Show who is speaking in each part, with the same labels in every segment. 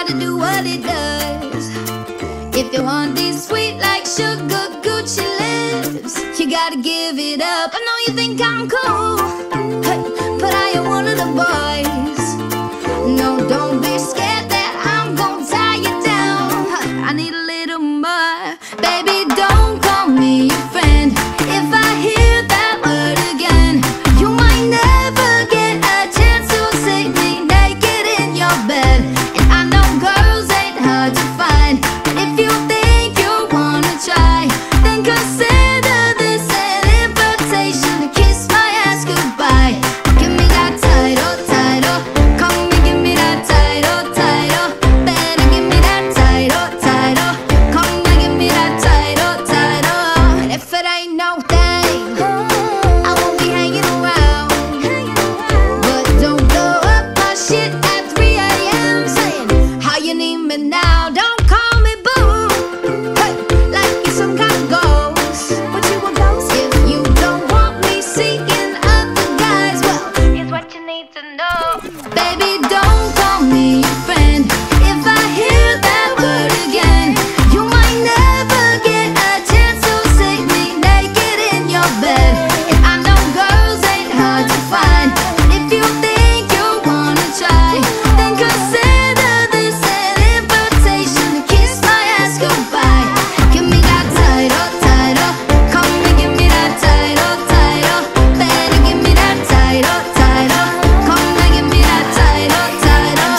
Speaker 1: gotta do what it does. If you want these sweet like sugar Gucci lips, you gotta give it up. I know you think I'm cool, but I am one of the boys. No, don't be scared that I'm gonna tie you down. I need a little more. Baby, don't call me your friend. If I hear that word again, you might never get a chance to see me naked in your bed. And I know girls ain't hard to find, but if you think you wanna try, then consider this an invitation to kiss my ass goodbye. Give me that title, title. Come and give me that title, title. Better give me that title, title. Come and give me that title, title. And if it ain't no thing, I won't be hanging around. But don't blow up my shit at 3 AM saying how you need me now. Don't call me boo, hey, like you're some kind of ghost. What you a ghost? If you don't want me seeking other guys, well, here's what you need to know. Baby, don't call me your friend. If I hear that word again, you might never get a chance to see me naked in your bed. And I know girls ain't hard to find, but if you think you wanna try, then consider this an invitation to kiss my ass goodbye. Give me that title, title. Come and give me that title, title. Better give me that title, title. Come and give me that title, title.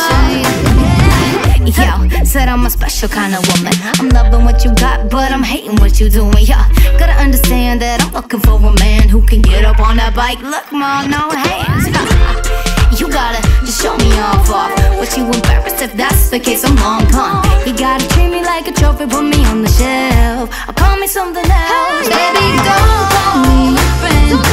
Speaker 1: Yo, said I'm a special kind of woman. I'm loving what you got, but I'm hating what you doing. Yeah, gotta understand that I'm looking for a man who can get up on that bike. Look, mom, no hands. You gotta just show me off. What you embarrassed if that's the case? I'm long gone. You gotta treat me like a trophy, put me on the shelf, or call me something else. Baby, don't call me your friend.